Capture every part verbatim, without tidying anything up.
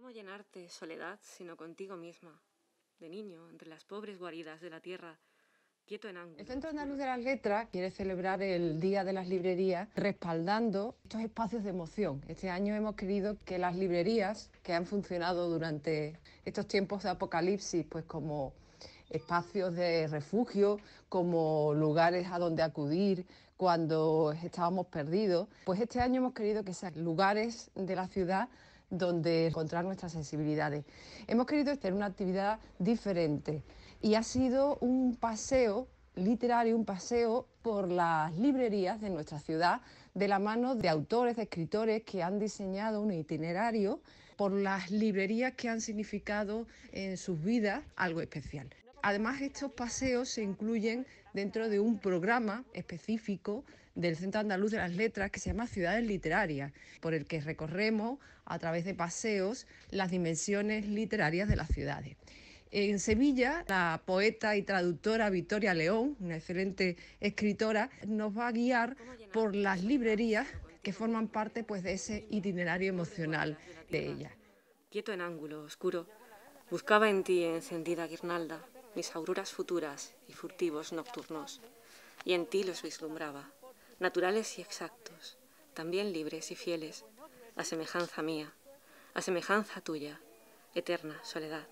¿Cómo llenarte, soledad, sino contigo misma? De niño, entre las pobres guaridas de la tierra, quieto en ángulo. El Centro Andaluz de las Letras quiere celebrar el Día de las Librerías respaldando estos espacios de emoción. Este año hemos querido que las librerías que han funcionado durante estos tiempos de apocalipsis, pues como espacios de refugio, como lugares a donde acudir cuando estábamos perdidos, pues este año hemos querido que sean lugares de la ciudad donde encontrar nuestras sensibilidades. Hemos querido hacer una actividad diferente y ha sido un paseo literario, un paseo por las librerías de nuestra ciudad de la mano de autores, de escritores que han diseñado un itinerario por las librerías que han significado en sus vidas algo especial. Además, estos paseos se incluyen dentro de un programa específico del Centro Andaluz de las Letras que se llama Ciudades Literarias, por el que recorremos a través de paseos las dimensiones literarias de las ciudades. En Sevilla, la poeta y traductora Victoria León, una excelente escritora, nos va a guiar por las librerías que forman parte pues, de ese itinerario emocional de ella. Quieto en ángulo oscuro, buscaba en ti encendida guirnalda mis auroras futuras y furtivos nocturnos, y en ti los vislumbraba, naturales y exactos, también libres y fieles, a semejanza mía, a semejanza tuya, eterna soledad.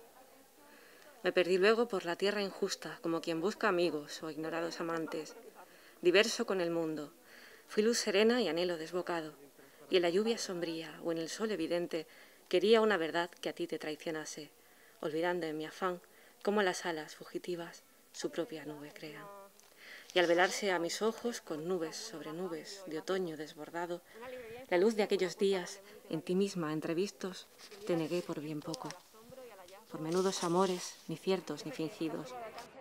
Me perdí luego por la tierra injusta, como quien busca amigos o ignorados amantes. Diverso con el mundo, fui luz serena y anhelo desbocado, y en la lluvia sombría o en el sol evidente quería una verdad que a ti te traicionase, olvidando en mi afán cómo las alas fugitivas su propia nube crean. Y al velarse a mis ojos con nubes sobre nubes de otoño desbordado, la luz de aquellos días, en ti misma entrevistos, te negué por bien poco. Por menudos amores, ni ciertos ni fingidos.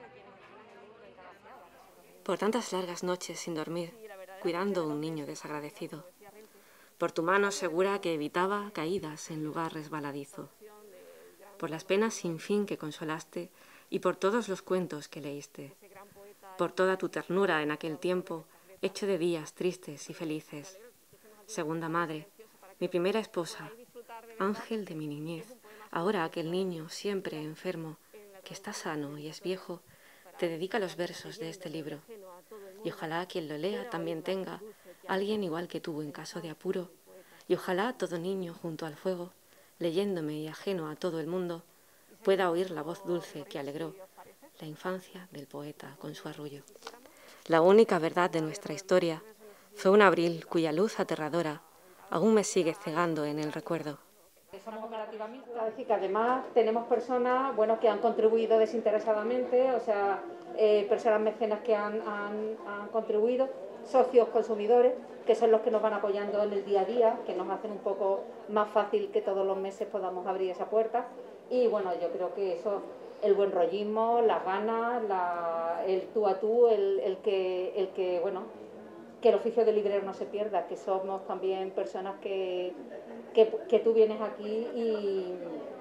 Por tantas largas noches sin dormir, cuidando un niño desagradecido. Por tu mano segura que evitaba caídas en lugar resbaladizo. Por las penas sin fin que consolaste y por todos los cuentos que leíste. Por toda tu ternura en aquel tiempo, hecho de días tristes y felices. Segunda madre, mi primera esposa, ángel de mi niñez, ahora aquel niño siempre enfermo, que está sano y es viejo, te dedica los versos de este libro. Y ojalá quien lo lea también tenga alguien igual que tú en caso de apuro. Y ojalá todo niño junto al fuego, leyéndome y ajeno a todo el mundo, pueda oír la voz dulce que alegró la infancia del poeta con su arrullo. La única verdad de nuestra historia fue un abril cuya luz aterradora aún me sigue cegando en el recuerdo. Somos cooperativa mixta, es decir, que además tenemos personas bueno, que han contribuido desinteresadamente, o sea, eh, personas mecenas que han, han, han contribuido, socios consumidores, que son los que nos van apoyando en el día a día, que nos hacen un poco más fácil que todos los meses podamos abrir esa puerta. Y bueno, yo creo que eso, el buen rollismo, las ganas, la, el tú a tú, el, el, que, el que, bueno, que el oficio de librero no se pierda, que somos también personas que, que, que tú vienes aquí y,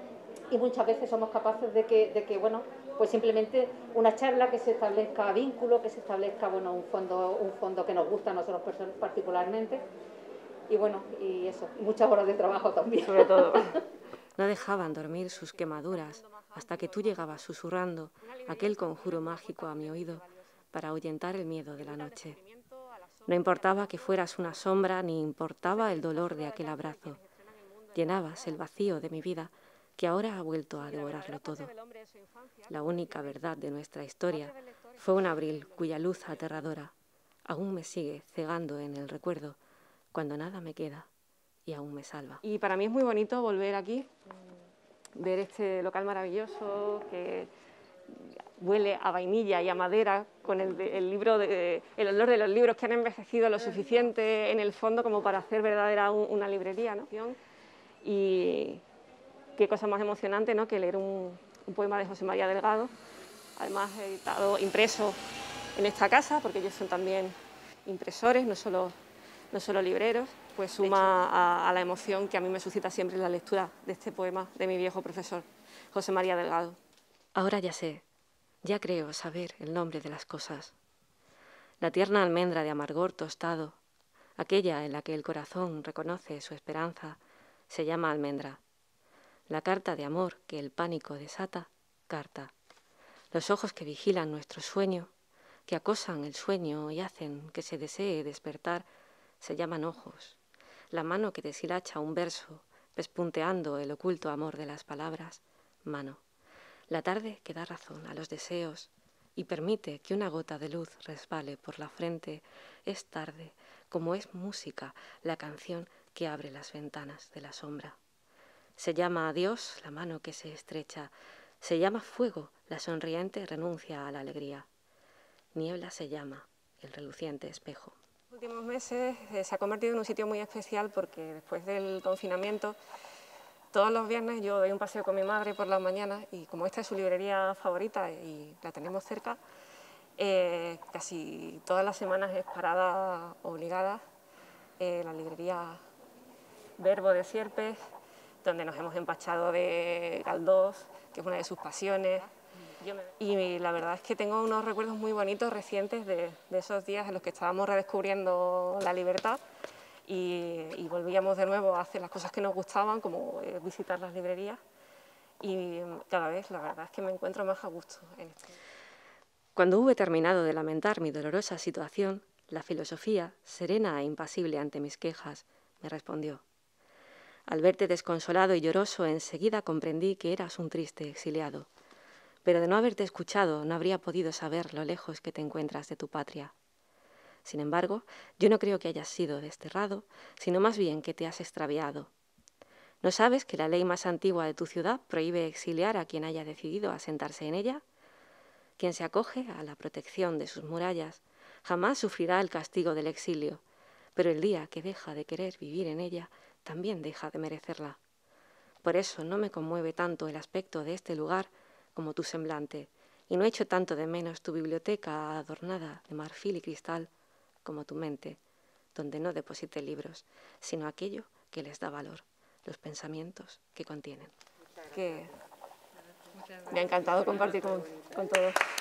y muchas veces somos capaces de que, de que, bueno, pues simplemente una charla, que se establezca vínculo, que se establezca, bueno, un fondo, un fondo que nos gusta a nosotros particularmente, y bueno, y eso, y muchas horas de trabajo también. Sobre todo. No dejaban dormir sus quemaduras hasta que tú llegabas susurrando aquel conjuro mágico a mi oído para ahuyentar el miedo de la noche. No importaba que fueras una sombra, ni importaba el dolor de aquel abrazo. Llenabas el vacío de mi vida, que ahora ha vuelto a devorarlo todo. La única verdad de nuestra historia fue un abril cuya luz aterradora aún me sigue cegando en el recuerdo, cuando nada me queda y aún me salva. Y para mí es muy bonito volver aquí, ver este local maravilloso que huele a vainilla y a madera, con el, el, libro de, el olor de los libros que han envejecido lo suficiente en el fondo como para hacer verdadera un, una librería, ¿no? Y qué cosa más emocionante, ¿no?, que leer un, un poema de José María Delgado, además editado, impreso en esta casa, porque ellos son también impresores, no solo, no solo libreros, pues suma a, a la emoción que a mí me suscita siempre la lectura de este poema de mi viejo profesor, José María Delgado. Ahora ya sé. Ya creo saber el nombre de las cosas. La tierna almendra de amargor tostado, aquella en la que el corazón reconoce su esperanza, se llama almendra. La carta de amor que el pánico desata, carta. Los ojos que vigilan nuestro sueño, que acosan el sueño y hacen que se desee despertar, se llaman ojos. La mano que deshilacha un verso, pespunteando el oculto amor de las palabras, mano. La tarde que da razón a los deseos y permite que una gota de luz resbale por la frente, es tarde, como es música, la canción que abre las ventanas de la sombra. Se llama a Dios la mano que se estrecha, se llama fuego, la sonriente renuncia a la alegría. Niebla se llama el reluciente espejo. En los últimos meses eh, se ha convertido en un sitio muy especial porque después del confinamiento, todos los viernes yo doy un paseo con mi madre por las mañanas y como esta es su librería favorita y la tenemos cerca, eh, casi todas las semanas es parada obligada eh, la librería Verbo de Sierpes, donde nos hemos empachado de Galdós, que es una de sus pasiones. Y la verdad es que tengo unos recuerdos muy bonitos recientes de, de esos días en los que estábamos redescubriendo la libertad y, y volvíamos de nuevo a hacer las cosas que nos gustaban, como eh, visitar las librerías, y cada vez la verdad es que me encuentro más a gusto en esto. Cuando hube terminado de lamentar mi dolorosa situación, la filosofía, serena e impasible ante mis quejas, me respondió: al verte desconsolado y lloroso, enseguida comprendí que eras un triste exiliado, pero de no haberte escuchado no habría podido saber lo lejos que te encuentras de tu patria. Sin embargo, yo no creo que hayas sido desterrado, sino más bien que te has extraviado. ¿No sabes que la ley más antigua de tu ciudad prohíbe exiliar a quien haya decidido asentarse en ella? Quien se acoge a la protección de sus murallas jamás sufrirá el castigo del exilio, pero el día que deja de querer vivir en ella, también deja de merecerla. Por eso no me conmueve tanto el aspecto de este lugar como tu semblante, y no echo tanto de menos tu biblioteca adornada de marfil y cristal como tu mente, donde no deposité libros, sino aquello que les da valor, los pensamientos que contienen. Que me ha encantado compartir con, con todos.